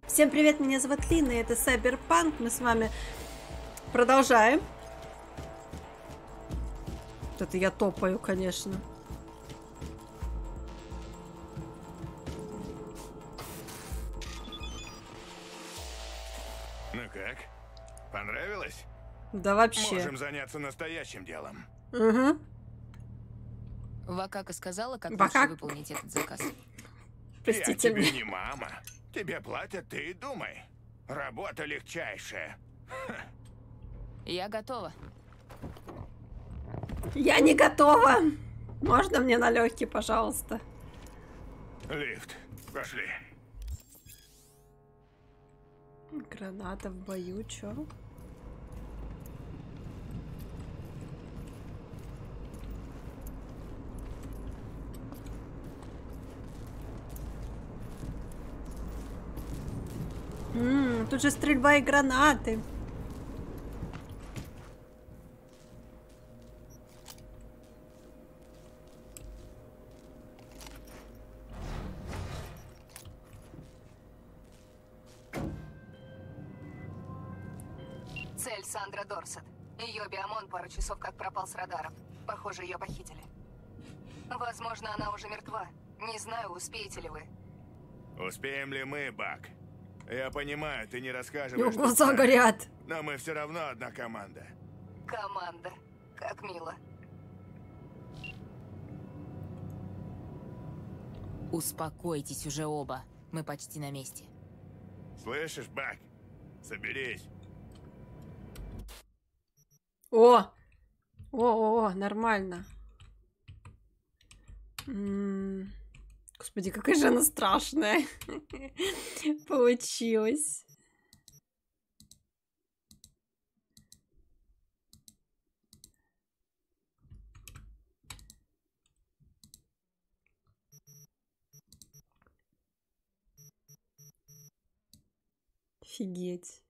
Всем привет, меня зовут Лина, и это Cyberpunk. Мы с вами продолжаем. Это я топаю, конечно. Ну как? Понравилось? Да вообще. Можем заняться настоящим делом. Угу. Вакака сказала, как Вакак. лучше выполнить этот заказ. Простите Я тебе меня. не мама. Тебе платят, ты и думай. Работа легчайшая. Я готова. Я не готова. Можно мне на легкий, пожалуйста? Лифт. Пошли. Граната в бою, чё? Тут же стрельба и гранаты. Цель Сандра Дорсет. Ее биомон пару часов как пропал с радаров. Похоже, ее похитили. Возможно, она уже мертва. Не знаю, успеете ли вы. Успеем ли мы, Бак? Я понимаю, ты не У него рассказываешь. что глаза знаешь, горят. Но мы все равно одна команда. Команда. Как мило. Успокойтесь уже оба. Мы почти на месте. Слышишь, Бак? Соберись. О! О, нормально. Господи, какая же она страшная. Получилось. Офигеть.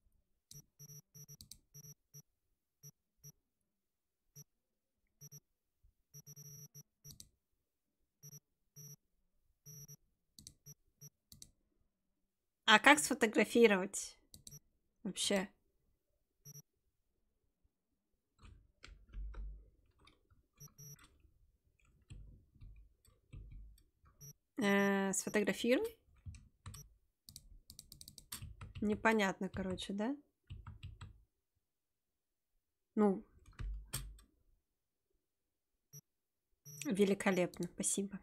А как сфотографировать? Вообще. Сфотографируй? Непонятно, короче, да? Ну. Великолепно, спасибо.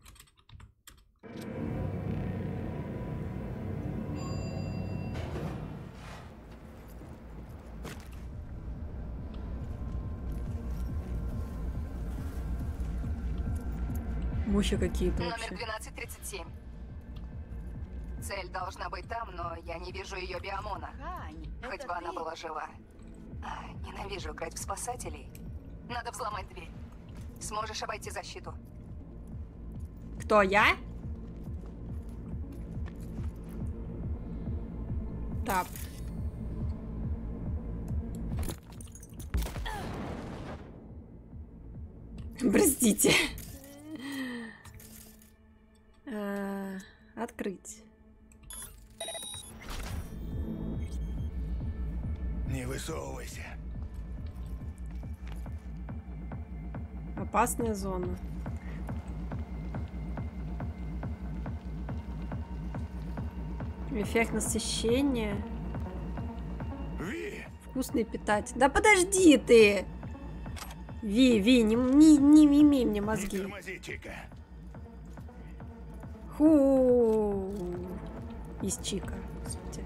Мухи какие-то Номер вообще. 1237. Цель должна быть там, но я не вижу ее биомона. Хоть бы она была жива. Ненавижу играть в спасателей. Надо взломать дверь. Сможешь обойти защиту? Кто, я? Так. Простите. Открыть. Не высовывайся. Опасная зона. Эффект насыщения. Ви! Вкусный питатель. Да подожди ты! Ви, не имей мне Не мозги. тормози, Чика. Ху. Из Чика. Господи.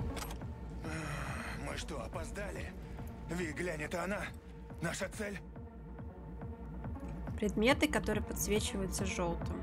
Мы что, опоздали? Ви, глянь, это она? Наша цель? Предметы, которые подсвечиваются желтым.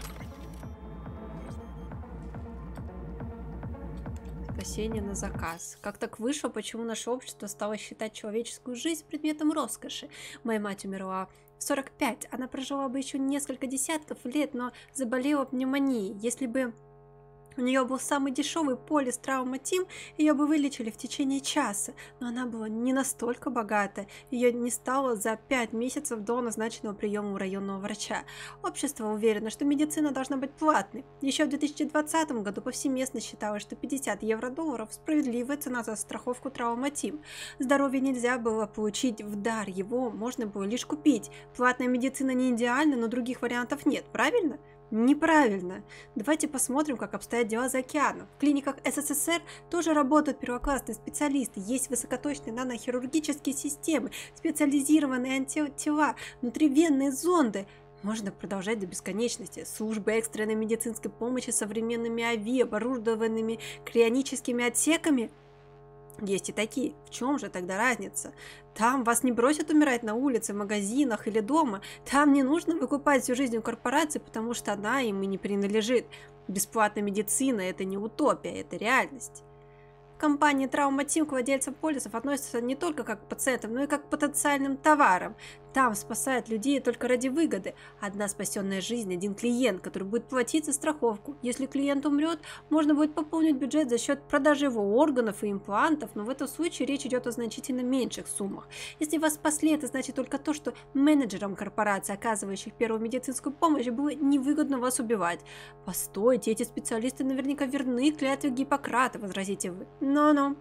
Спасение на заказ. Как так вышло, почему наше общество стало считать человеческую жизнь предметом роскоши? Моя мать умерла в 45. Она прожила бы еще несколько десятков лет, но заболела пневмонией. Если бы У нее был самый дешевый полис Травма Тим, ее бы вылечили в течение часа, но она была не настолько богата, ее не стало за 5 месяцев до назначенного приема у районного врача. Общество уверено, что медицина должна быть платной. Еще в 2020 году повсеместно считалось, что 50 евро-долларов – справедливая цена за страховку Травма Тим. Здоровье нельзя было получить в дар, его можно было лишь купить. Платная медицина не идеальна, но других вариантов нет, правильно? Неправильно. Давайте посмотрим, как обстоят дела за океаном. В клиниках СССР тоже работают первоклассные специалисты. Есть высокоточные нанохирургические системы, специализированные антитела, внутривенные зонды. Можно продолжать до бесконечности. Службы экстренной медицинской помощи с современными АВИ, оборудованными крионическими отсеками. Есть и такие. В чем же тогда разница? Там вас не бросят умирать на улице, в магазинах или дома. Там не нужно выкупать всю жизнь у корпорации, потому что она им и не принадлежит. Бесплатная медицина – это не утопия, это реальность. Компании Травма Тим к владельцам полисов относятся не только как к пациентам, но и как к потенциальным товарам. Там спасают людей только ради выгоды. Одна спасенная жизнь, один клиент, который будет платить за страховку. Если клиент умрет, можно будет пополнить бюджет за счет продажи его органов и имплантов, но в этом случае речь идет о значительно меньших суммах. Если вас спасли, это значит только то, что менеджерам корпораций, оказывающих первую медицинскую помощь, было невыгодно вас убивать. Постойте, эти специалисты наверняка верны клятве Гиппократа, возразите вы. Но-но.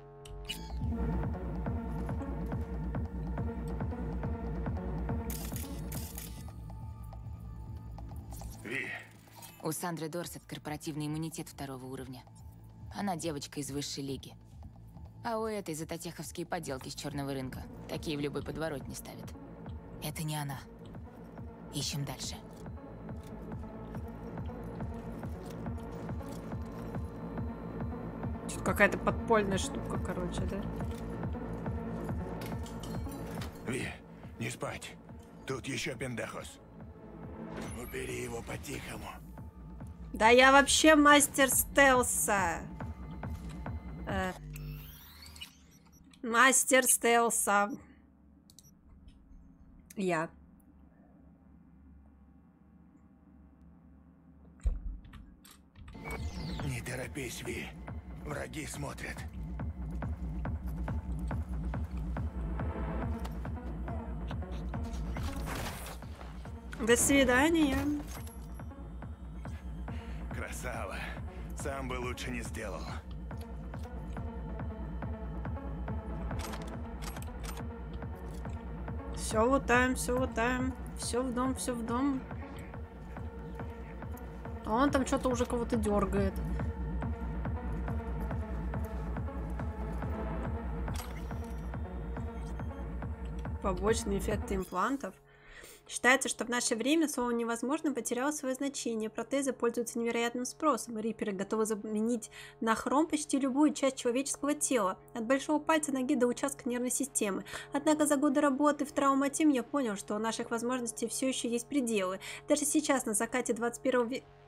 У Сандры Дорсет корпоративный иммунитет 2-го уровня. Она девочка из высшей лиги. А у этой затотеховские поделки с черного рынка. Такие в любой подворотне ставят. Это не она. Ищем дальше. Тут какая-то подпольная штука, короче, да? Ви, не спать. Тут еще пиндахос. Убери его по-тихому. Да я вообще мастер стелса. Мастер стелса. Я. Не торопись, Ви. Враги смотрят. До свидания. Красава. Сам бы лучше не сделал. Все лутаем, все лутаем. Все в дом, все в дом. А он там что-то уже кого-то дергает. Побочные эффекты имплантов. Считается, что в наше время слово «невозможно» потеряло свое значение. Протезы пользуются невероятным спросом. Риперы готовы заменить на хром почти любую часть человеческого тела, от большого пальца ноги до участка нервной системы. Однако за годы работы в Травма Тим я понял, что у наших возможностей все еще есть пределы. Даже сейчас, на закате 21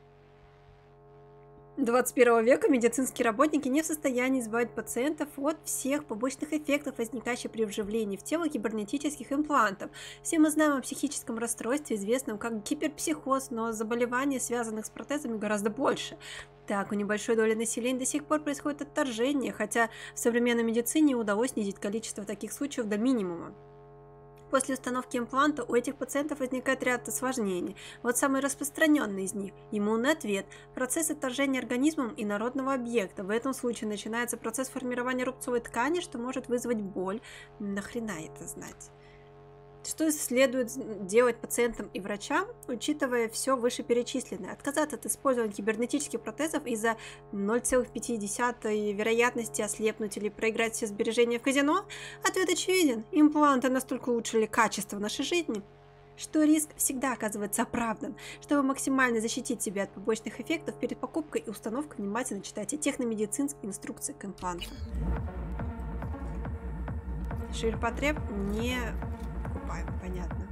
века медицинские работники не в состоянии избавить пациентов от всех побочных эффектов, возникающих при вживлении в тело кибернетических имплантов. Все мы знаем о психическом расстройстве, известном как гиперпсихоз, но заболеваний, связанных с протезами, гораздо больше. Так, у небольшой доли населения до сих пор происходит отторжение, хотя в современной медицине удалось снизить количество таких случаев до минимума. После установки импланта у этих пациентов возникает ряд осложнений. Вот самый распространенный из них – иммунный ответ, процесс отторжения организмом инородного объекта. В этом случае начинается процесс формирования рубцовой ткани, что может вызвать боль. Нахрена это знать? Что следует делать пациентам и врачам, учитывая все вышеперечисленное? Отказаться от использования кибернетических протезов из-за 0,5 вероятности ослепнуть или проиграть все сбережения в казино? Ответ очевиден. Импланты настолько улучшили качество нашей жизни, что риск всегда оказывается оправдан. Чтобы максимально защитить себя от побочных эффектов, перед покупкой и установкой внимательно читайте техномедицинские инструкции к импланту. Ширпотреб не... Понятно.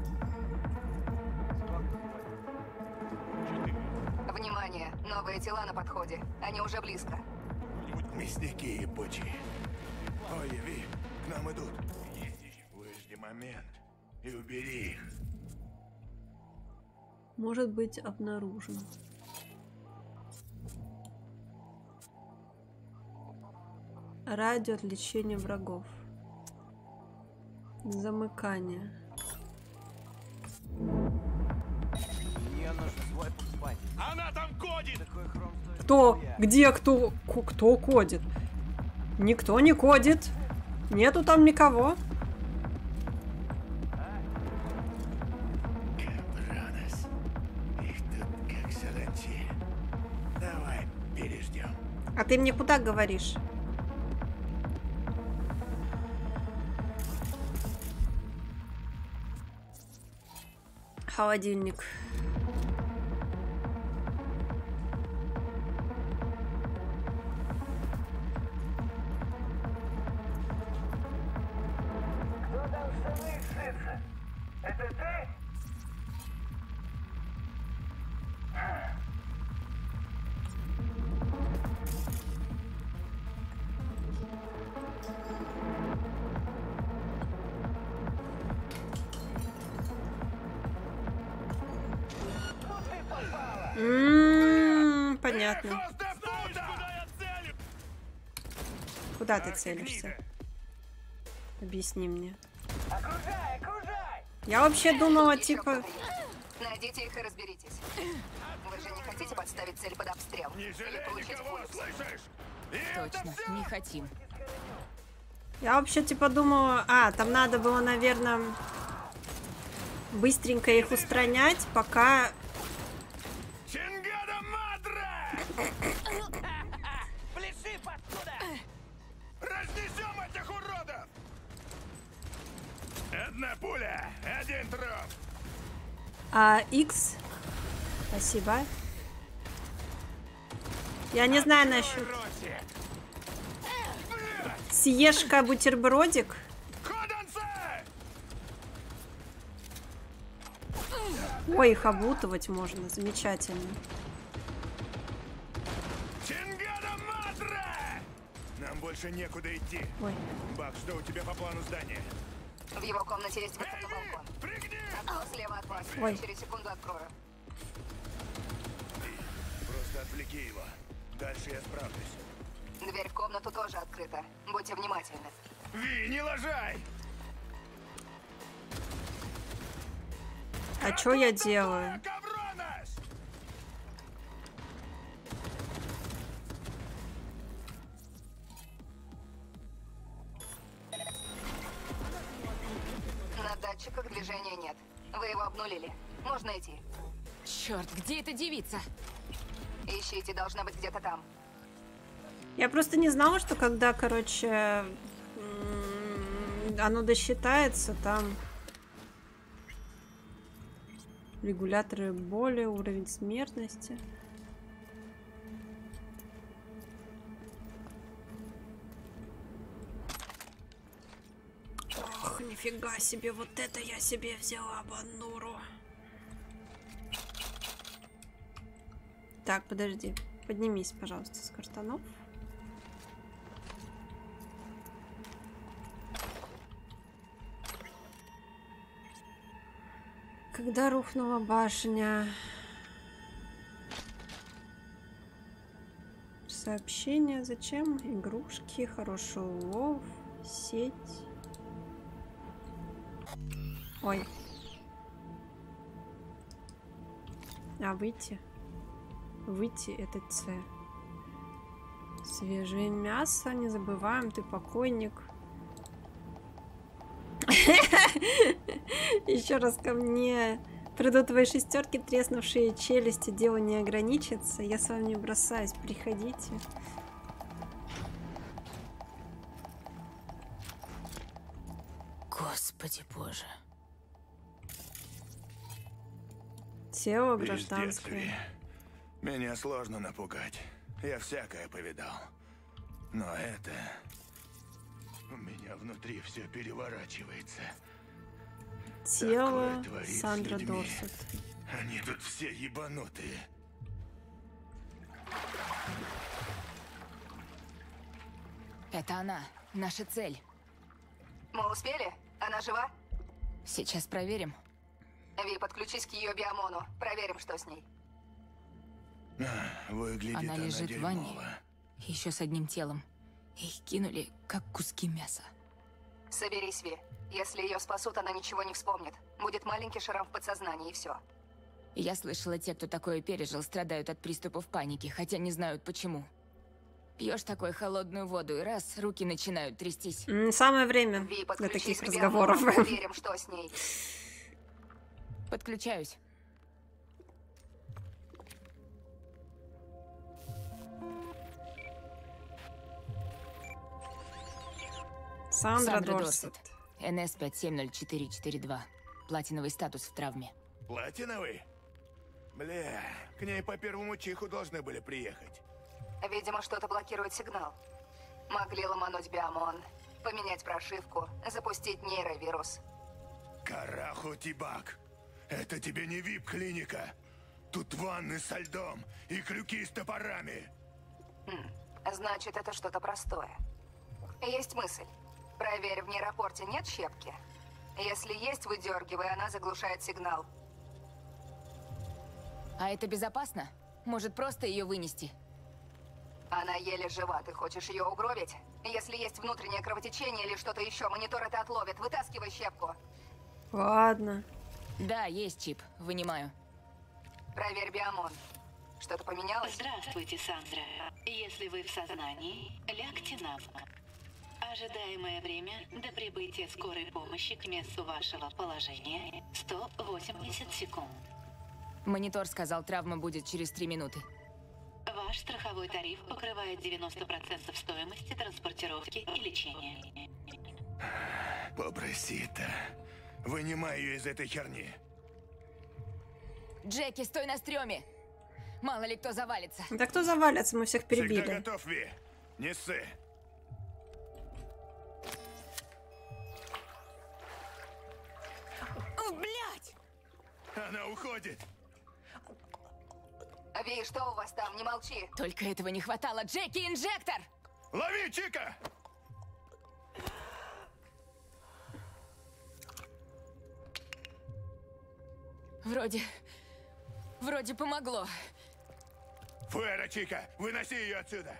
Внимание! Новые тела на подходе. Они уже близко. Мясники ебучие. Ой, Ви, к нам идут. Выжди момент и убери их. Может быть обнаружен. Радио отвлечения врагов. Замыкание. Мне нужно свой покупать. Она там кодит! Такой хром стоит. Кто? Где кто? Кто кодит? Никто не кодит. Нету там никого. Кабранос. Их тут как саранчи. Давай, переждем. А ты мне куда говоришь? Холодильник. Кто там штаны сшится? Это ты? Понятно. Просто оттуда! Куда я целю? Куда ты целишься? Объясни мне. Окружай, окружай! Я вообще думала, Еще типа... кто-то есть. Найдите их и разберитесь. Вы же не хотите подставить цель под обстрел? Не Или жалей получить никого, пулю? слышишь? И это Точно, всё? не хотим. Я вообще типа думала... А, там надо было, наверное, быстренько их устранять, пока... Чингада Мадре! Пляши, паскуда! Разнесем этих уродов! Одна пуля, один труп. А, X. Спасибо. Я не знаю насчет... Ротик! Съешь-ка бутербродик. Ходанцы! Ой, их обутывать можно. Замечательно. Чингада Мадре! Нам больше некуда идти. Ой. Бак, что у тебя по плану здания? В его комнате есть выход на балкон. Пригни! Окно слева от вас. Ой. Через секунду открою. Просто отвлеки его. Дальше я справлюсь. Дверь в комнату тоже открыта. Будьте внимательны. Ви, не лажай! А что я делаю? Кавронос! На датчиках движения нет. Вы его обнулили. Можно идти. Черт, где эта девица? Ищите, должна быть где-то там. Я просто не знала, что когда, короче, оно досчитается, там регуляторы боли, уровень смертности. Ох, нифига себе, вот это я себе взяла, бандуру. Так, подожди. Поднимись, пожалуйста, с картонов. Когда рухнула башня? Сообщение. Зачем? Игрушки, хороший улов, сеть. Ой. А, выйти? Выйти — это С. Свежее мясо, не забываем, ты покойник. Еще раз ко мне придут твои шестерки, треснувшие челюсти, дело не ограничится. Я с вами не бросаюсь, приходите. Господи боже. Тело Пиздец, гражданское. Ви. Меня сложно напугать. Я всякое повидал. Но это... У меня внутри все переворачивается. Тело Такое творит с Сандра людьми. Дорсет. Они тут все ебанутые. Это она, наша цель. Мы успели? Она жива? Сейчас проверим. Ви, подключись к ее биомону. Проверим, что с ней. Выглядит Она лежит в ванне. Еще с одним телом. Их кинули, как куски мяса. Соберись, Ви. Если ее спасут, она ничего не вспомнит. Будет маленький шрам в подсознании, и все. Я слышала, те, кто такое пережил, страдают от приступов паники, хотя не знают почему. Пьешь такой холодную воду, и раз, руки начинают трястись. Самое время Ви, для подключись таких к разговоров. Биомону, проверим, что с ней. Подключаюсь. Сандра Дорсет. НС 570442. Платиновый статус в травме. Платиновый? Бля, к ней по первому чиху должны были приехать. Видимо, что-то блокирует сигнал. Могли ломануть биомон, поменять прошивку, запустить нейровирус. Караху, Тибак. Это тебе не вип-клиника. Тут ванны со льдом и крюки с топорами. Значит, это что-то простое. Есть мысль. Проверь, в нейропорте нет щепки? Если есть, выдергивай, она заглушает сигнал. А это безопасно? Может, просто ее вынести? Она еле жива, ты хочешь ее угробить? Если есть внутреннее кровотечение или что-то еще, монитор это отловит. Вытаскивай щепку. Ладно. Да, есть чип. Вынимаю. Проверь биомон. Что-то поменялось? Здравствуйте, Сандра. Если вы в сознании, лягте на бок. Ожидаемое время до прибытия скорой помощи к месту вашего положения 180 секунд. Монитор сказал, травма будет через 3 минуты. Ваш страховой тариф покрывает 90% стоимости транспортировки и лечения. Попроси-то. Вынимай ее из этой херни. Джеки, стой на стреме! Мало ли кто завалится. Да кто завалится? Мы всех Всегда перебили. готов, Ви. Не ссы. Блять! Она уходит. Ви, что у вас там? Не молчи. Только этого не хватало. Джеки, инжектор! Лови, Чика! Вроде помогло. Фуэра, Чика, выноси ее отсюда.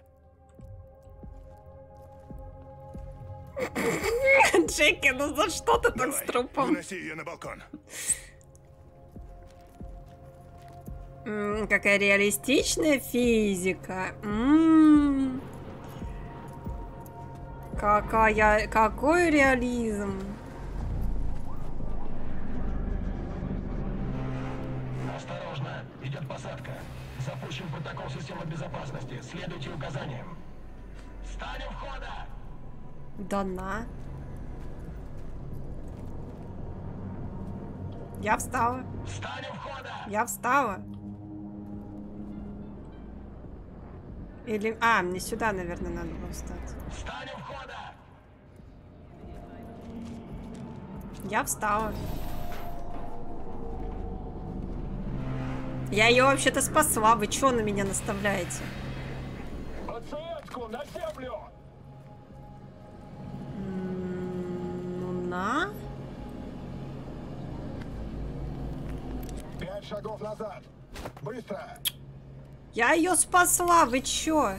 Джеки, ну за что ты так с Давай, трупом? выноси ее на балкон. Какая реалистичная физика. Какой реализм. Осторожно, идет посадка. Запущен протокол системы безопасности. Следуйте указаниям. Встань у входа! Да на. Я встала. Встань у входа! Я встала. Или... А, мне сюда, наверное, надо было встать. Встань у входа! Я встала. Я ее вообще-то спасла. Вы чё на меня наставляете? Пациентку на землю! Ну на. 5 шагов назад. Быстро! Я ее спасла. Вы чё?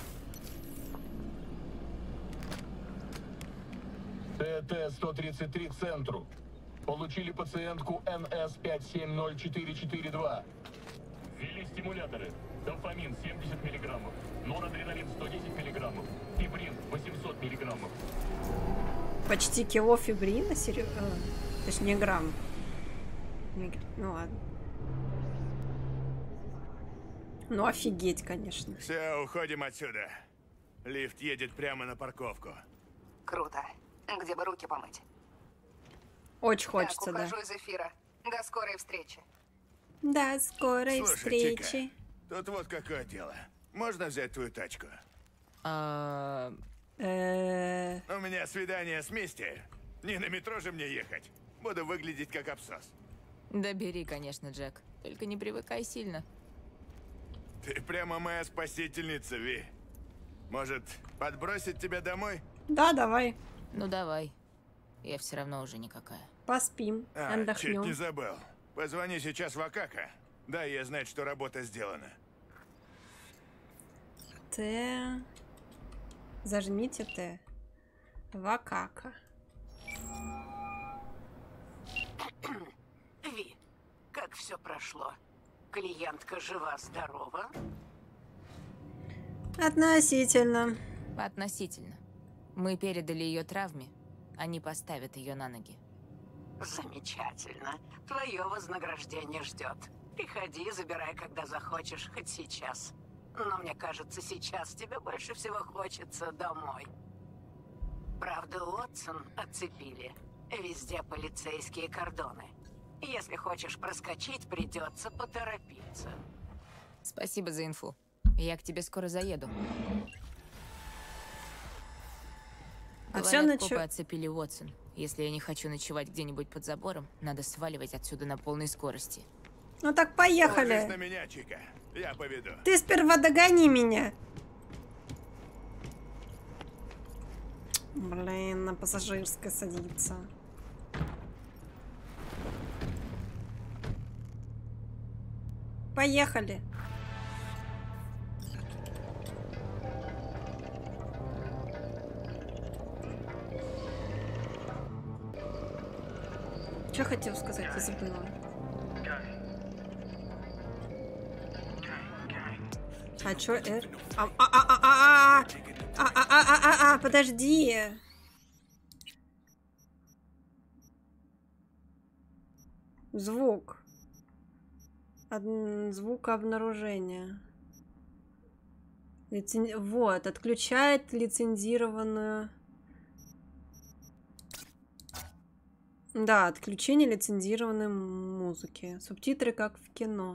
ТТ-133 центру. Получили пациентку НС-570442. Ввели стимуляторы. Дофамин 70 миллиграммов, норадреналин 110 миллиграммов, фибрин 800 миллиграммов. Почти кило фибрина? Серьезно? Точнее, грамм. Ну ладно. Ну офигеть, конечно. Все, уходим отсюда. Лифт едет прямо на парковку. Круто. Где бы руки помыть? Очень хочется, так, да. ухожу из эфира. До скорой встречи. До скорой Слушай, встречи. Чика, тут вот какое дело. Можно взять твою тачку? У меня свидание с Мисти. Не на метро же мне ехать. Буду выглядеть как абсос. Да бери, конечно, Джек. Только не привыкай сильно. Ты прямо моя спасительница, Ви. Может, подбросить тебя домой? Да, давай. Ну давай. Я все равно уже никакая. Поспим, Чуть не отдохнем. забыл. Позвони сейчас в Акака. Дай ей знать, что работа сделана. Зажмите Т. Вакака. Ви, как все прошло? Клиентка жива-здорова? Относительно. Относительно. Мы передали ее травме, они поставят ее на ноги. Замечательно. Твое вознаграждение ждет. Приходи, забирай, когда захочешь, хоть сейчас. Но мне кажется, сейчас тебе больше всего хочется домой. Правда, Уотсон отцепили. Везде полицейские кордоны. Если хочешь проскочить, придется поторопиться. Спасибо за инфу. Я к тебе скоро заеду. А все Говорят, копы отцепили Уотсон. Если я не хочу ночевать где-нибудь под забором, надо сваливать отсюда на полной скорости. Ну так поехали. Ложись на меня, Чика. Я поведу. Ты сперва догони меня. Блин, на пассажирской садится. Поехали. Что хотел сказать, я забыла. А чё, R? Подожди. Звук. Звук обнаружения. Вот, отключает лицензированную... Да, отключение лицензированной музыки. Субтитры как в кино.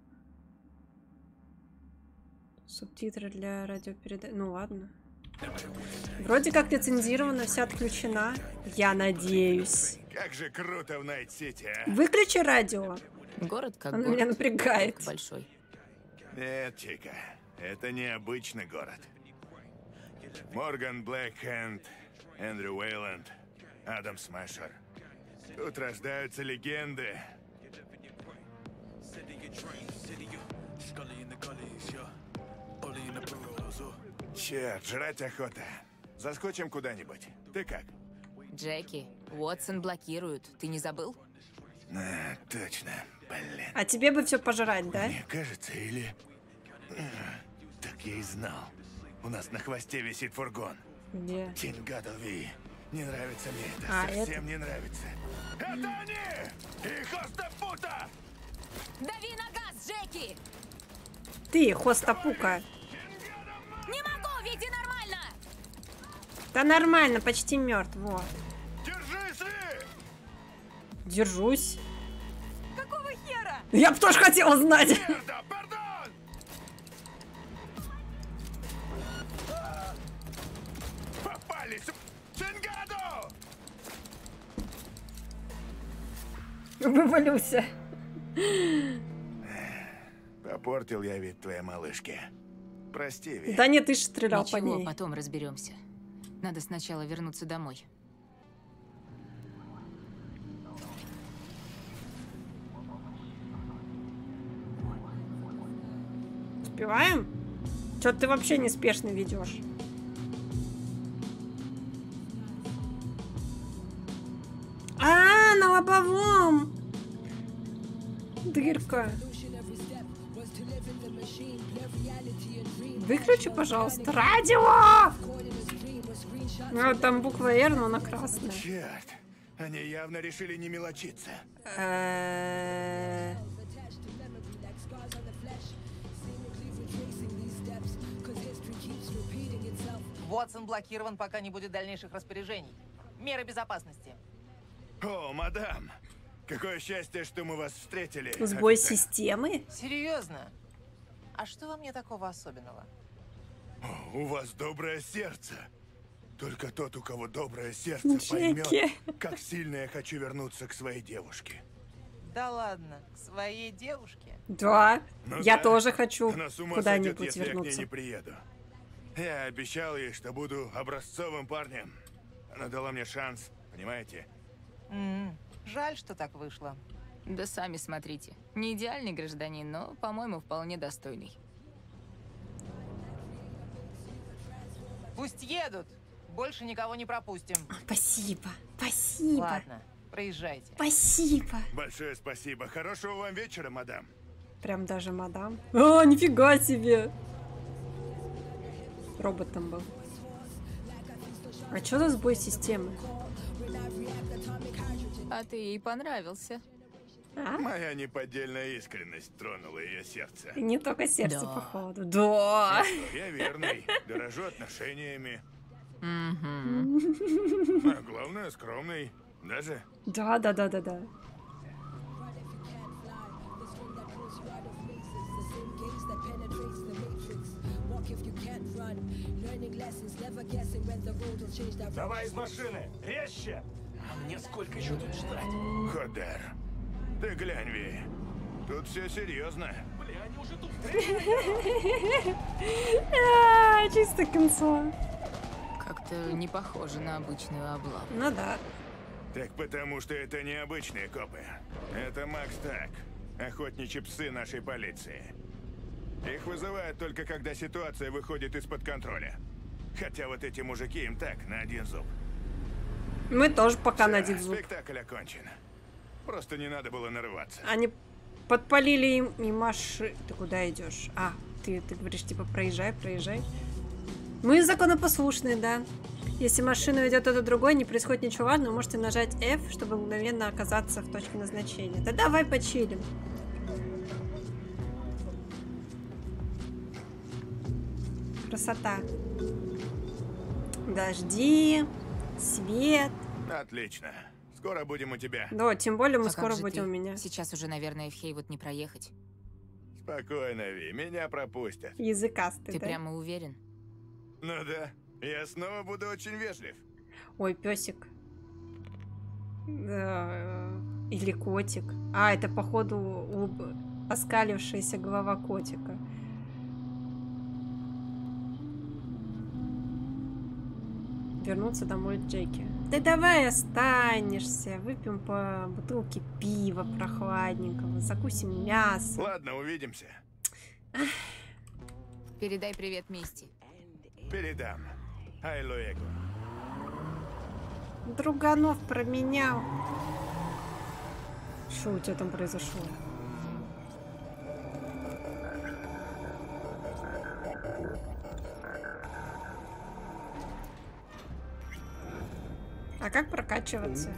Субтитры для радиопередачи. Ну ладно. Вроде как лицензирована, вся отключена. Я надеюсь. Как же круто в Найт-Сити, а? Выключи радио. Город как Он город. меня напрягает. Большой. Нет, Чика, это не обычный город. Морган Блэкхенд, Эндрю Уэйланд, Адам Смэшер. Тут рождаются легенды. Черт, жрать охота. Заскочим куда-нибудь. Ты как? Джеки, Уотсон блокируют. Ты не забыл? А, точно. Блин. А тебе бы все пожрать, да? Мне кажется, или... Так я и знал. У нас на хвосте висит фургон. Где? Тингаdovi. Не нравится мне это. А, Совсем это? не нравится. Это они! И Хостапута! Дави на газ, Джеки! Ты, Хостапука. Не могу, веди нормально! Да нормально, почти мертв. Вот. Держись, Ли! Держусь. Какого хера? Я бы тоже хотела знать. Мерда, пардон! Попались! Тингаду! Вывалился. Попортил я вид твоей малышки. Прости, Ви. Да нет, ты же стрелял по Ничего, ней. потом разберемся. Надо сначала вернуться домой. Успеваем? Чё ты вообще неспешно ведешь? На лобовом! Дырка. Выключи, пожалуйста, радио! Ну, там буква R, но она красная. Черт! Они явно решили не мелочиться. Уотсон блокирован, пока не будет дальнейших распоряжений. Меры безопасности. О, мадам! Какое счастье, что мы вас встретили. Сбой офицер. системы? Серьезно? А что во мне такого особенного? О, у вас доброе сердце. Только тот, у кого доброе сердце, Джеки. поймет, как сильно я хочу вернуться к своей девушке. Да ладно, к своей девушке? Да, Ну я да. тоже хочу Она с ума сойдет, куда-нибудь если я к ней вернуться. не приеду. Я обещал ей, что буду образцовым парнем. Она дала мне шанс, понимаете? Жаль, что так вышло. Да сами смотрите. Не идеальный гражданин, но, по-моему, вполне достойный. Пусть едут. Больше никого не пропустим. Спасибо, спасибо. Ладно, проезжайте. Спасибо. Большое спасибо. Хорошего вам вечера, мадам. Прям даже мадам. О, нифига себе. Робот там был. А что за сбой системы? А ты ей понравился. А? Моя неподдельная искренность тронула ее сердце. И не только сердце, Да. походу. Да. Я верный, дорожу отношениями. Угу. А главное, скромный. Даже Да. Давай из машины! Резче! А мне сколько еще тут ждать? Ходер. Ты глянь, Ви. Тут все серьезно. Бля, они уже тут. Чисто концо. Как-то не похоже на обычную облаву. Ну да. Так потому что это необычные копы. Это Макс Так, охотничьи псы нашей полиции. Их вызывают только когда ситуация выходит из-под контроля. Хотя вот эти мужики им так, на один зуб. Мы тоже пока на Всё, один зуб. спектакль окончен. Просто не надо было нарываться. Они подпалили им и маши... Ты куда идешь? А, ты говоришь, типа, проезжай. Мы законопослушные, да. Если машину ведет кто-то другой, не происходит ничего важного, вы можете нажать F, чтобы мгновенно оказаться в точке назначения. Да давай почилим. Красота. Дожди, свет. Отлично. Скоро будем у тебя. Да, тем более мы А как скоро же будем ты? у меня. Сейчас уже, наверное, в Хейвуд не проехать. Спокойно, Ви, меня пропустят. Языкастый, Ты да? прямо уверен? Ну да, я снова буду очень вежлив. Ой, песик. Или котик. А, это, походу, оскалившаяся голова котика. Вернуться домой к Джеки. Да давай останешься. Выпьем по бутылке пива прохладненького. Закусим мясо. Ладно, увидимся. Передай привет Мисти. Передам. Ай, Луэго. Друганов променял. Что у тебя там произошло? А как прокачиваться?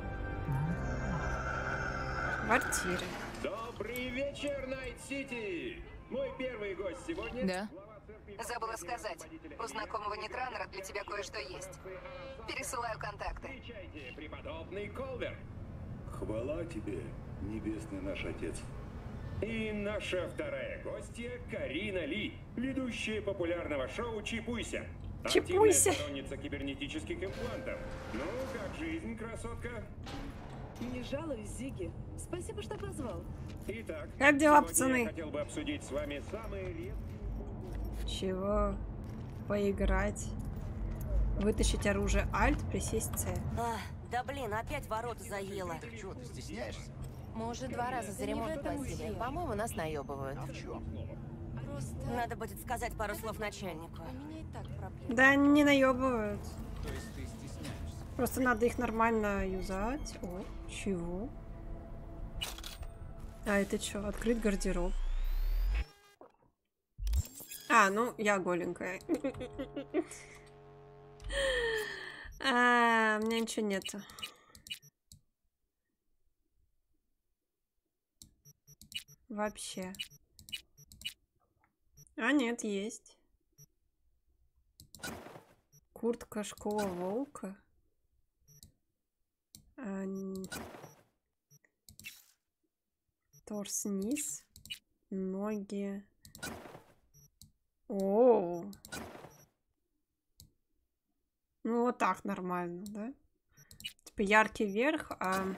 Квартиры. Добрый вечер, Найт-Сити! Мой первый гость сегодня... Да? Забыла сказать. У знакомого Нетранера для тебя кое-что есть. Пересылаю контакты. Встречайте, преподобный Колбер. Хвала тебе, небесный наш отец. И наша вторая гостья Карина Ли, ведущая популярного шоу «Чипуйся». Чипуйся. Активная сторонница кибернетических имплантов. Ну, как жизнь, красотка? Не жалуюсь, Зигги. Спасибо, что позвал. Итак, Как дела, сегодня пацаны? я хотел бы обсудить с вами самые редкие... Чего? Поиграть. Вытащить оружие Alt, присесть C. Да блин, опять ворота заело. Ты чего, ты стесняешься? Мы уже 2 раза за ремонт платили. По-моему, нас наебывают. А в чем? Надо будет сказать пару слов начальнику. Да не наебывают. То есть ты стесняешься? Просто надо их нормально юзать. О, чего? А это что? Открыть гардероб. А, ну, я голенькая. У меня ничего нету. Вообще. А, нет, есть. Куртка школа волка. Торс низ. Ноги. О. Ну, вот так нормально, да? Типа яркий верх,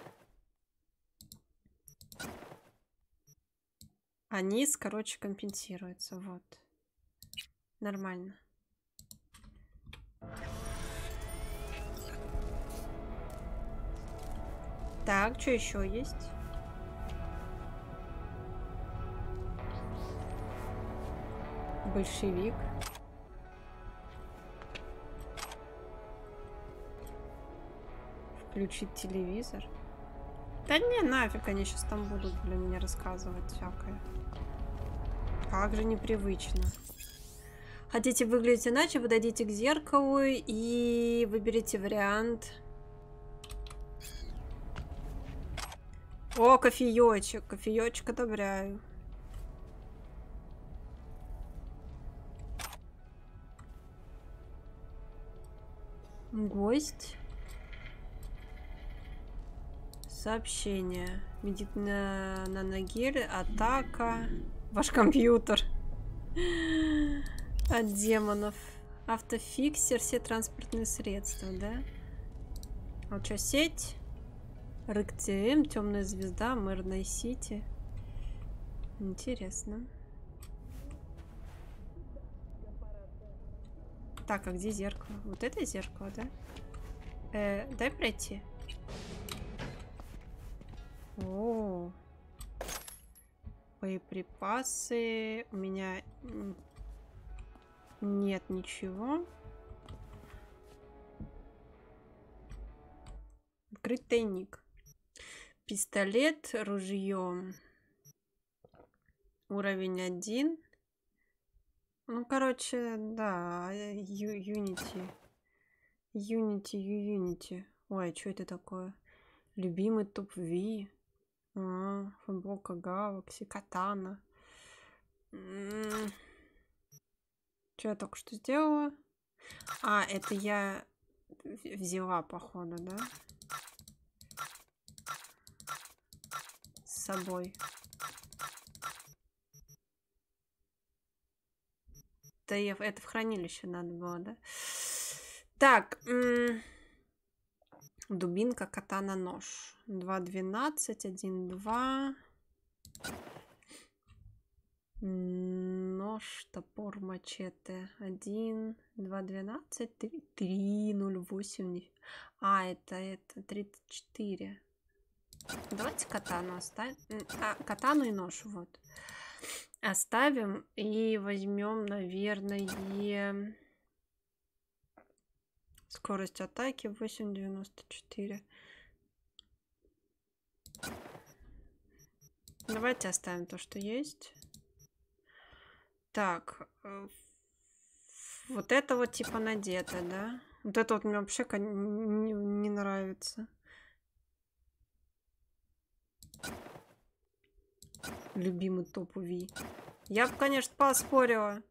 а низ, короче, компенсируется. Вот. Нормально. Так, что еще есть? Большевик. Включить телевизор. Да не, нафиг, они сейчас там будут для меня рассказывать всякое. Как же непривычно. Хотите выглядеть иначе, подойдите к зеркалу и выберите вариант. О, кофеечек. Кофеечек одобряю. Гость. Сообщение. Наногель. Атака. Ваш компьютер. От демонов. Автофиксер. Все транспортные средства, да? Вот что, сеть? РКТМ. Темная звезда. Мэрной Сити. Интересно. Так, а где зеркало? Вот это зеркало, да? Дай пройти. О, боеприпасы. У меня нет ничего. Открыть тайник. Пистолет, ружье. Уровень 1. Ну, короче, да, Unity. Unity. Ой, что это такое? Любимый топ-ви. Футболка Галакси, катана. Что я только что сделала? А, это я взяла, походу, да? С собой. Да, это в хранилище надо было, да? Так. Дубинка, катана, нож. 2.12, 1.2. Нож, топор, мачете. 1, 2.12, 3.08. А, это 34. Давайте катану оставим. Катану и нож, вот. Оставим и возьмем, наверное... Скорость атаки 8.94. Давайте оставим то, что есть. Так. Вот это вот типа надето, да? Вот это вот мне вообще не нравится. Любимый топ-ви. Я бы, конечно, поспорила.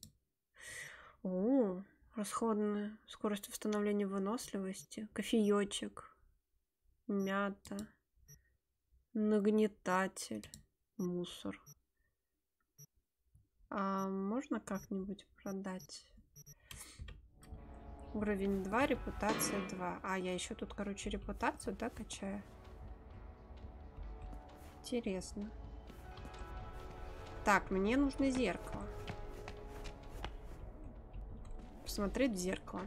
О, расходная скорость восстановления выносливости. Кофеечек. Мята. Нагнетатель. Мусор. А можно как-нибудь продать? Уровень 2, репутация 2. А, я еще тут, короче, репутацию, да, качаю? Интересно. Так, мне нужно зеркало. Посмотреть в зеркало.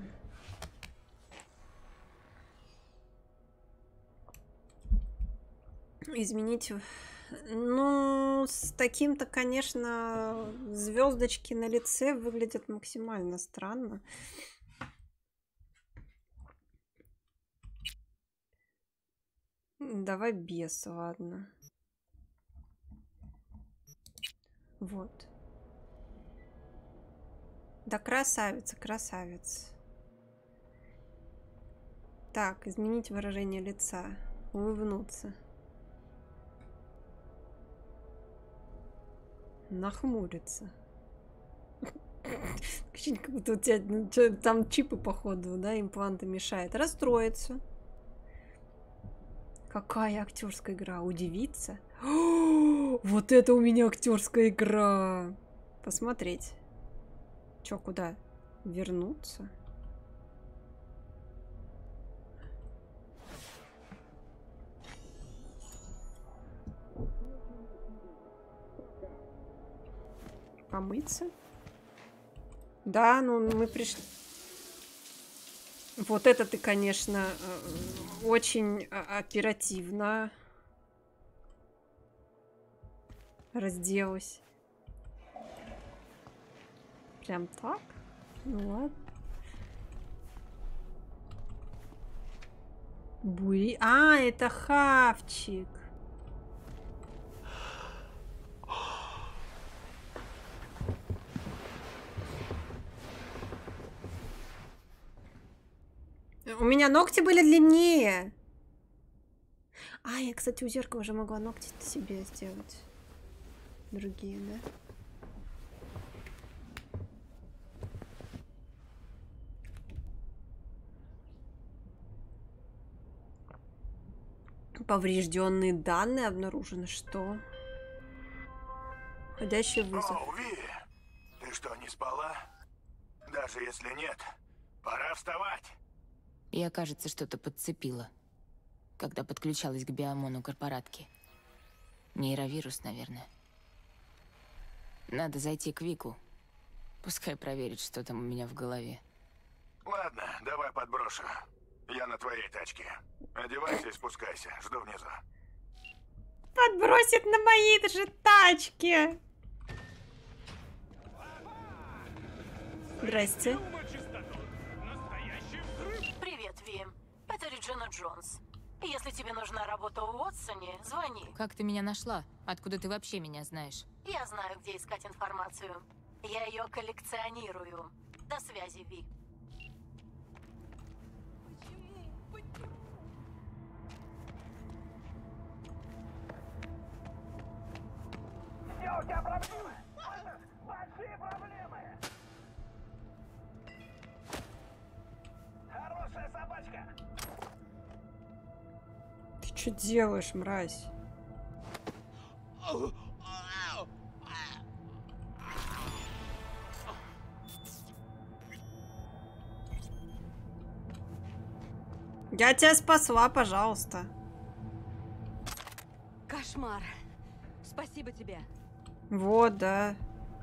Изменить. Ну, с таким-то, конечно, звездочки на лице выглядят максимально странно. Давай без, ладно. Вот. Да, красавица, красавец. Так, изменить выражение лица. Улыбнуться. Нахмуриться. Как будто у тебя там чипы, походу, да, импланты мешают. Расстроиться. Какая актерская игра? Удивиться? Вот это у меня актерская игра! Посмотреть. Чё, куда? Вернуться? Помыться? Да, ну мы пришли... Вот это ты, конечно, очень оперативно разделась. Прям так? Ну ладно. Бури... А, это хавчик. У меня ногти были длиннее. А, я, кстати, у зеркала уже могла ногти себе сделать. Другие, да? Поврежденные данные обнаружены. Что? Входящий вызов. О, Ви, ты что, не спала? Даже если нет, пора вставать. Я, кажется, что-то подцепила, когда подключалась к биомону корпоратки. Нейровирус, наверное. Надо зайти к Вику. Пускай проверит, что там у меня в голове. Ладно, давай подброшу. Я на твоей тачке. Одевайся и спускайся. Жду внизу. Подбросит на моей же тачке. Здрасте. Привет, Ви. Это Реджина Джонс. Если тебе нужна работа в Уотсоне, звони. Как ты меня нашла? Откуда ты вообще меня знаешь? Я знаю, где искать информацию. Я ее коллекционирую. До связи, Ви. Где у тебя проблемы? Большие проблемы. Хорошая собачка. Ты что делаешь, мразь? Я тебя спасла, пожалуйста. Кошмар. Спасибо тебе. Вот, да.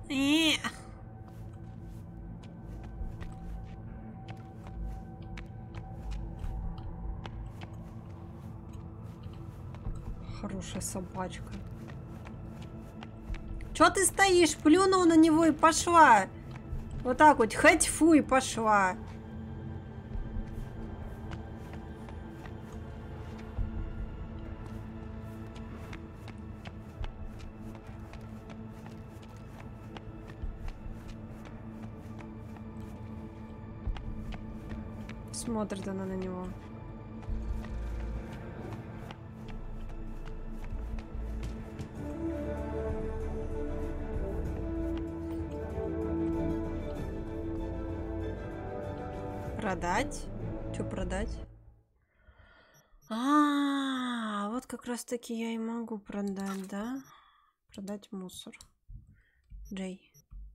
Хорошая собачка. Чё ты стоишь? Плюнула на него и пошла. Вот так вот, хоть фу, и пошла. Смотрит она на него. Продать? Что продать? Вот как раз таки я и могу продать, да? Продать мусор. Джей.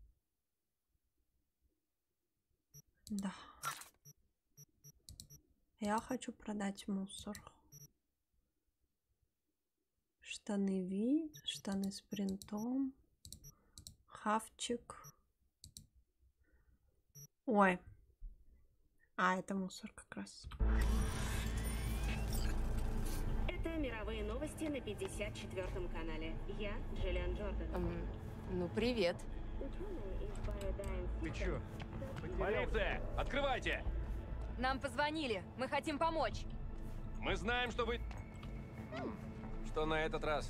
Да. Я хочу продать мусор. Штаны Ви, штаны с принтом. Хавчик. Ой. Это мусор как раз. Это мировые новости на 54-м канале. Я Джиллиан Джордан. Ну, привет. Ты чё? Полиция! Открывайте! Нам позвонили. Мы хотим помочь. Мы знаем, что вы... Что на этот раз?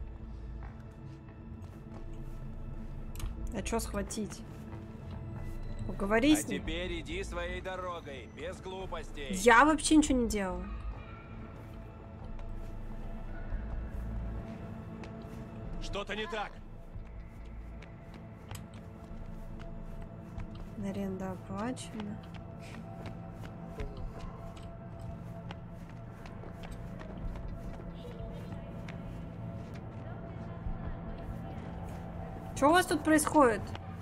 А чё схватить? Поговори с ним. Теперь иди своей дорогой, без глупостей. Я вообще ничего не делала. Что-то не так. Аренда оплачена. Что у вас тут происходит?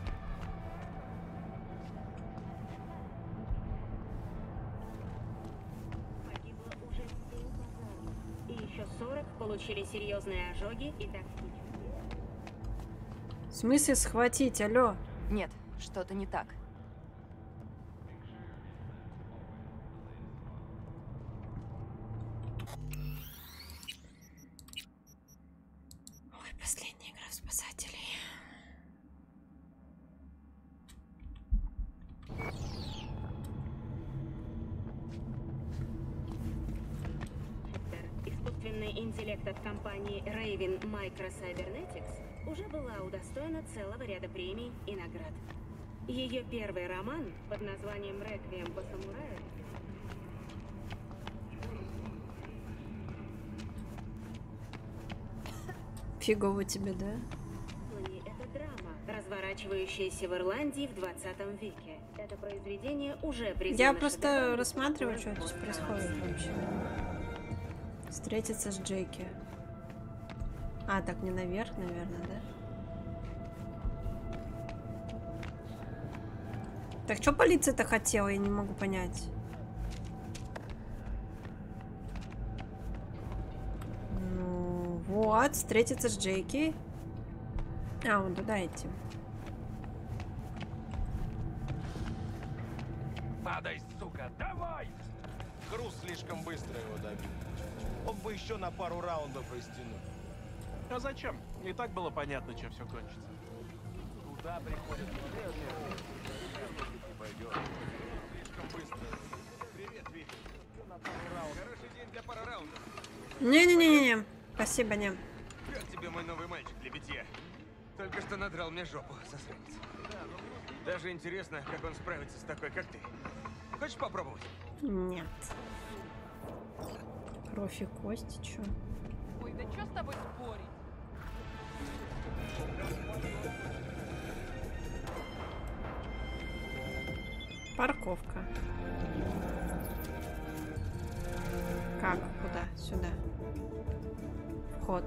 Погибло уже 7 пожаров. И еще 40 получили серьезные ожоги и токсичные. В смысле схватить? Алло? Нет, что-то не так. Ой, последняя игра в спасателей. интеллект от компании Raven Micro Cybernetics уже была удостоена целого ряда премий и наград. Ее первый роман под названием «Реквием по самураю» Фигово тебе, да? это драма, разворачивающаяся в Ирландии в 20 веке. Это произведение уже признано. Я просто рассматриваю, что здесь происходит вообще. Встретиться с Джеки. А, так не наверх, наверное, да? Так что полиция-то хотела, я не могу понять. Ну, вот, встретиться с Джеки. А, вон туда идти. Падай, сука, давай! Крус слишком быстро его добил. Мог бы еще на пару раундов растянуть. А зачем? И так было понятно, чем все кончится. Куда приходят? Слишком быстро. Привет, Витя. На пару раундов. Хороший день для пары раундов. Не-не-не-не. Спасибо, не. Как тебе мой новый мальчик для битья? Только что надрал мне жопу, засранец. Даже интересно, как он справится с такой, как ты. Хочешь попробовать? Нет. Кровь и кости, чё? Ой, да чё с тобой спорить? Парковка. Как? Куда? Сюда. Вход.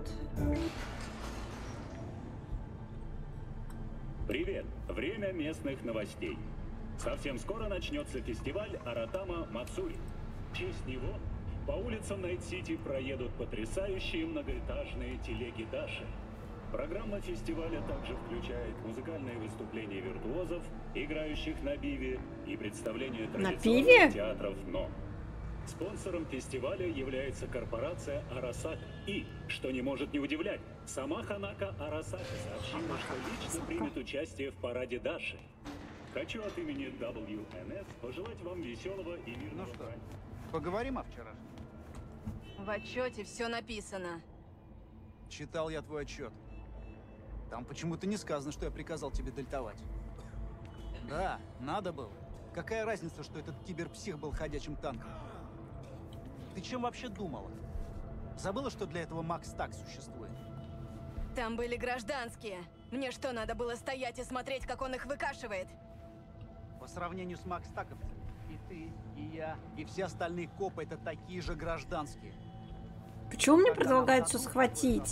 Привет! Время местных новостей. Совсем скоро начнется фестиваль Аратама Мацури. В честь него по улицам Найт-Сити проедут потрясающие многоэтажные телеги Даши. Программа фестиваля также включает музыкальные выступления виртуозов, играющих на биве, и представление традиционных театров «Но». Спонсором фестиваля является корпорация Арасака. И, что не может не удивлять, сама Ханако Арасака сообщила, что лично примет участие в параде Даши. Хочу от имени WNS пожелать вам веселого и мирного праздника. Поговорим о вчерашнем. В отчете все написано. Читал я твой отчет. Там почему-то не сказано, что я приказал тебе дельтовать. Да, надо было. Какая разница, что этот киберпсих был ходячим танком? Ты чем вообще думала? Забыла, что для этого Макс так существует? Там были гражданские. Мне что, надо было стоять и смотреть, как он их выкашивает? По сравнению с Макс таковцами, и ты, и я, и все остальные копы — это такие же гражданские. Почему мне предлагают все схватить?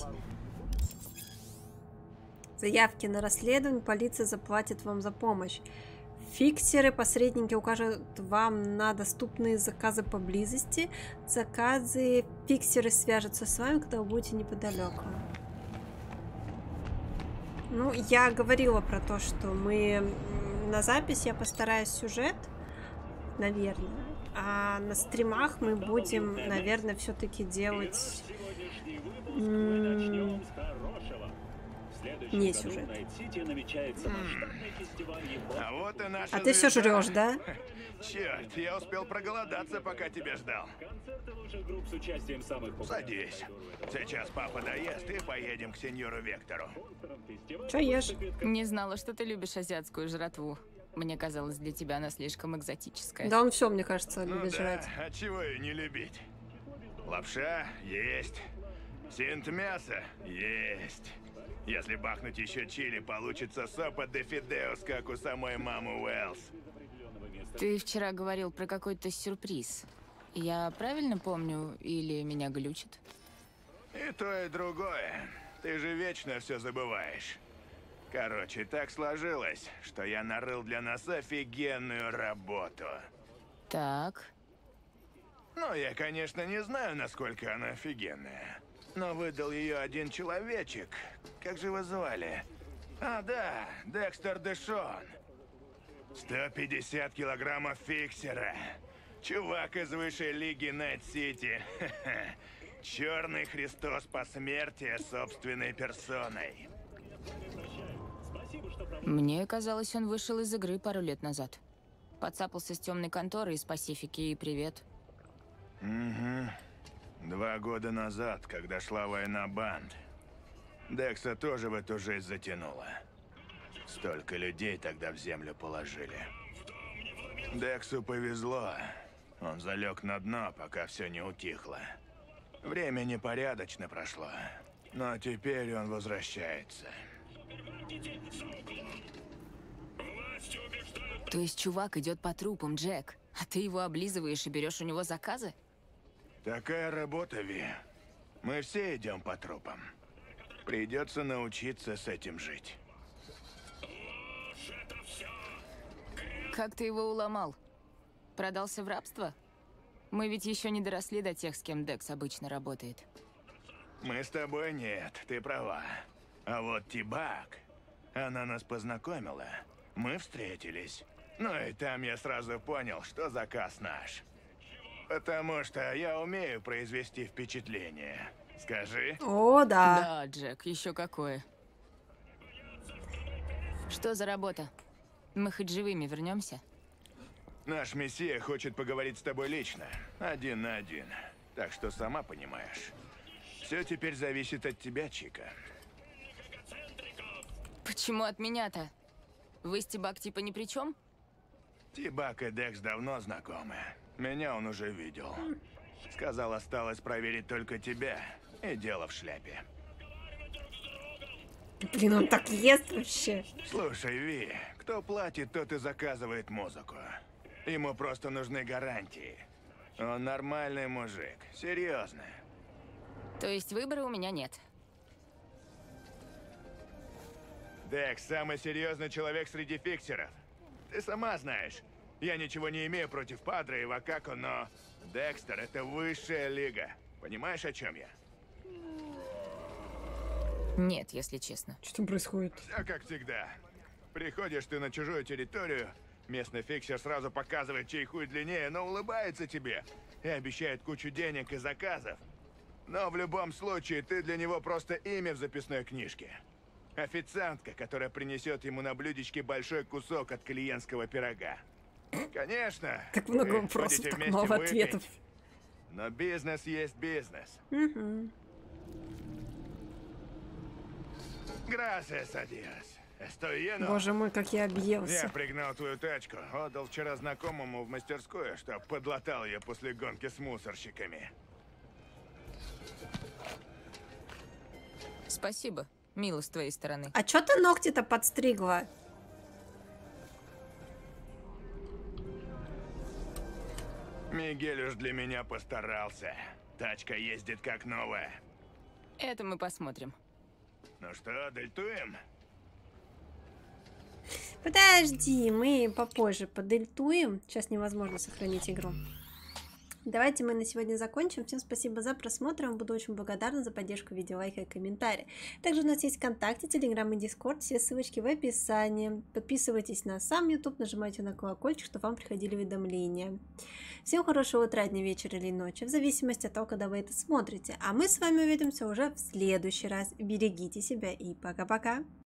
Заявки на расследование, полиция заплатит вам за помощь. Фиксеры, посредники укажут вам на доступные заказы поблизости. Заказы, фиксеры свяжутся с вами, когда вы будете неподалеку. Ну, я говорила про то, что мы на запись я постараюсь сюжет, наверное. А на стримах мы будем, наверное, все-таки делать не сюжет. А вот и наша А ты все жрешь, да? Черт, я успел проголодаться, пока тебя ждал. Садись. Сейчас папа доест и поедем к сеньору Вектору. Че ешь? Не знала, что ты любишь азиатскую жратву. Мне казалось, для тебя она слишком экзотическая. Да он все, мне кажется, любит жрать. А чего ее не любить? Лапша есть. Синт мясо есть. Если бахнуть еще чили, получится сопа де фидеус, как у самой мамы Уэллс. Ты вчера говорил про какой-то сюрприз. Я правильно помню или меня глючит? И то, и другое. Ты же вечно все забываешь. Короче, так сложилось, что я нарыл для нас офигенную работу. Так. Ну, я, конечно, не знаю, насколько она офигенная. Но выдал ее один человечек. Как же его звали? А, да, Декстер Дэшон. 150 килограммов фиксера. Чувак из высшей лиги Найт-Сити. Черный Христос посмертия собственной персоной. Мне казалось, он вышел из игры пару лет назад. Подцапался с темной конторы из Пасифики, и привет. Угу. 2 года назад, когда шла война банд, Декса тоже в эту жизнь затянула. Столько людей тогда в землю положили. Дексу повезло. Он залег на дно, пока все не утихло. Время непорядочно прошло, но теперь он возвращается. То есть чувак идет по трупам, Джек, а ты его облизываешь и берешь у него заказы? Такая работа, Ви. Мы все идем по трупам. Придется научиться с этим жить. Как ты его уломал? Продался в рабство? Мы ведь еще не доросли до тех, с кем Декс обычно работает. Мы с тобой нет, ты права. А вот Тибак, она нас познакомила. Мы встретились. Ну и там я сразу понял, что заказ наш. Потому что я умею произвести впечатление. Скажи. О, да. Да, Джек, еще какое. Что за работа? Мы хоть живыми вернемся? Наш мессия хочет поговорить с тобой лично, 1 на 1. Так что сама понимаешь. Все теперь зависит от тебя, Чика. Почему от меня-то? Вы с Тибак типа ни при чем? Тибак и Декс давно знакомы. Меня он уже видел. Сказал, осталось проверить только тебя. И дело в шляпе. Блин, он так ест вообще. Слушай, Ви, кто платит, тот и заказывает музыку. Ему просто нужны гарантии. Он нормальный мужик, серьезно. То есть выбора у меня нет? Декс самый серьезный человек среди фиксеров. Ты сама знаешь, я ничего не имею против Падре и Вакако, но Декстер — это высшая лига. Понимаешь, о чем я? Нет, если честно. Что там происходит? Все как всегда. Приходишь ты на чужую территорию, местный фиксер сразу показывает, чей хуй длиннее, но улыбается тебе и обещает кучу денег и заказов. Но в любом случае ты для него просто имя в записной книжке. Официантка, которая принесет ему на блюдечке большой кусок от клиентского пирога. Конечно. Так много вопросов, так мало ответов. Но бизнес есть бизнес. Угу. Gracias a Dios. Estoy lleno. Боже мой, как я объелся. Я пригнал твою тачку, отдал вчера знакомому в мастерскую, чтоб подлатал ее после гонки с мусорщиками. Спасибо. Мило с твоей стороны. А чё ты ногти-то подстригла? Мигель уж для меня постарался. Тачка ездит как новая. Это мы посмотрим. Ну что, дельтуем? Подожди, мы попозже подельтуем. Сейчас невозможно сохранить игру. Давайте мы на сегодня закончим. Всем спасибо за просмотр. Буду очень благодарна за поддержку, видео, лайка и комментария. Также у нас есть ВКонтакте, Телеграм и Дискорд. Все ссылочки в описании. Подписывайтесь на сам YouTube, нажимайте на колокольчик, чтобы вам приходили уведомления. Всем хорошего утра, дня, вечера или ночи, в зависимости от того, когда вы это смотрите. А мы с вами увидимся уже в следующий раз. Берегите себя и пока-пока.